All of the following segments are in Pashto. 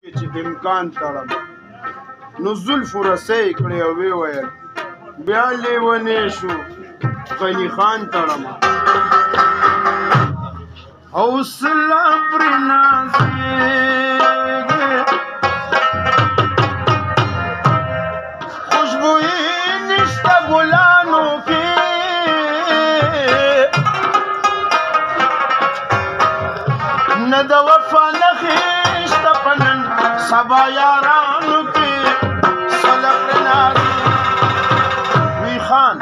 چې امکان تړم نو زلفو رسۍ کړې او ویې ویل بیا لیونی شو غني خان تړم حوصله پرې نازېږي خوشبويي نشته ګلانو کې نه د وفا نښې شته په نن سبا یارانو کې صله پرې نازېږي وی خان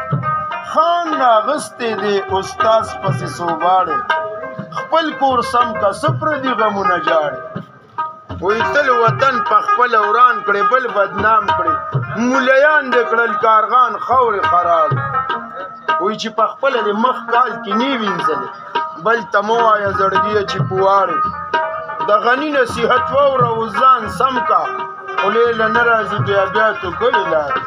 راغستی دی استاز پسې سوباړې خپل کور سم که څه پردي غمونه جاړې وی تل وطن په خپله وران کړې بل بدنام کړې مولیان دې کړل کارغان خاورې خراب وی چې په خپله د مخ کال کې نه وینځلې بل ته مه وایه زړګیه چې پواړې د غني نصیحت واوره اوس ځان سم کا خولې له نه راځي بیا بیا تو ګلې لارې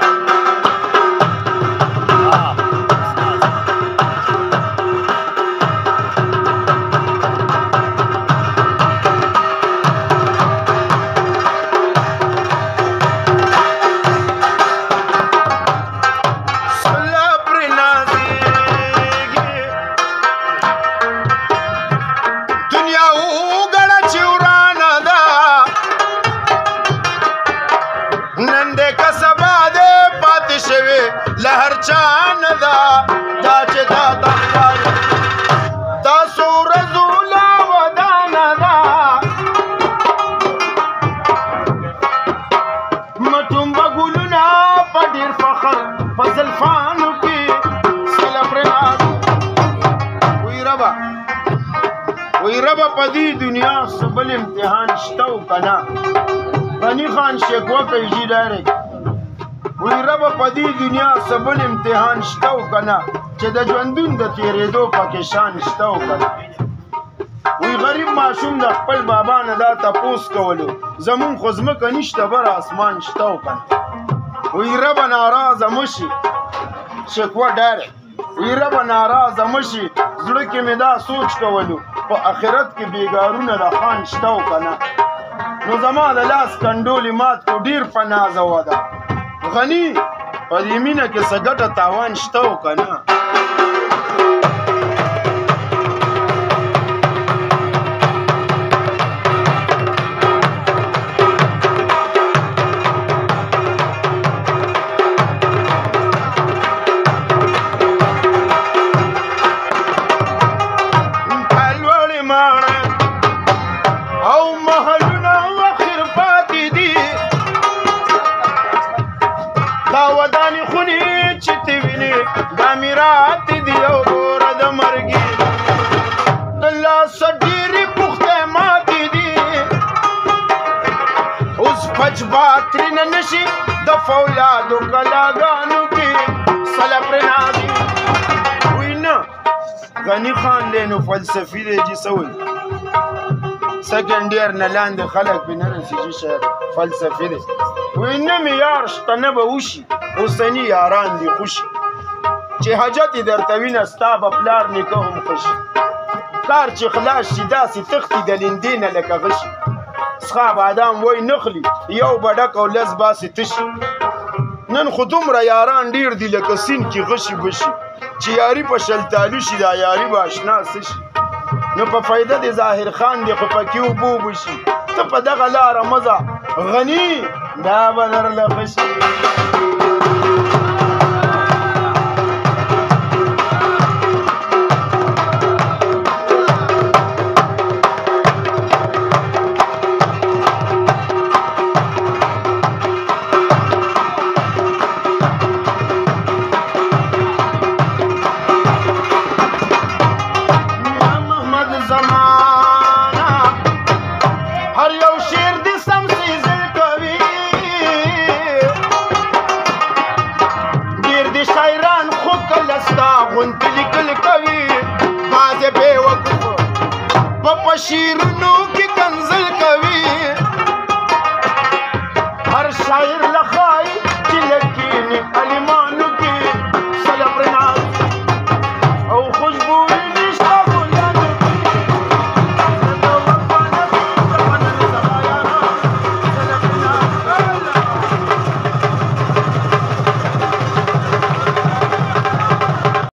لهر چان دا چې دا تخکار تاسو رزولا ودانا دا مټوم بګولنا په ډیر فخر په زلفانو کې صله پرې نازېږي وی ربه په دې دنیا څه بل امتحان شته او که نه غني خان شکوه کوي جي ډایرکټ وی ربه په دې دنیا څه بل امتحان شته او که نه چې د ژوندون د تېرېدو پکې شان شته او که نه وی غریب ماشوم د خپل بابا نه دا تپوس کولو زمونږ خو ځمکه نشته بر اسمان شته او که نه وی ربه ناراضه مه شي شکوه ډایرکټ وی ربه ناراضه مه شي زړه کې مې دا سوچ کولو په آخرت کې بېګارونه د خان شته او که نه نو زما د لاس کنډولې مات کو ډېر په نازه وده غني په دې مینه کې څه ګټه تاوان شته او که نه ودانی خونی چې ته وینې دا میرات دی او ګوره د مرګي د لاسه ډېرې پوښتې ماتې دي اوس پچ باترینه نشي د فولادو کلاګانو کې صله پرې نازېږي وی نه غني خان دی نو فلسفي دی جي څه وایي سیکنډ ایئر نه لاندې خلک پې نه رسېږي شاید فلسفي دی وی نه مې یار شته نه به وشي اوسني یاران دي خوشي چې حاجت یې درته وینه ستا به پلار نیکه هم خوشي کار چې خلاص شي داسې تښتي د لیندې نه لکه غشي څښا بادام وی نخلي یو به ډک او لس باسې تشي نن خو دومره یاران ډېر دي لکه سیند کې غشي بشي چې یاري په شلتالو شي دا یاري به اشنا څه شي نو په فایده د ظاهر خان دی خو پکې اوبه وبشي ته په دغه لاره مزه غني دا به درله خوشي غونټې لیکل کوي بعضې بې وقفه په شعرونو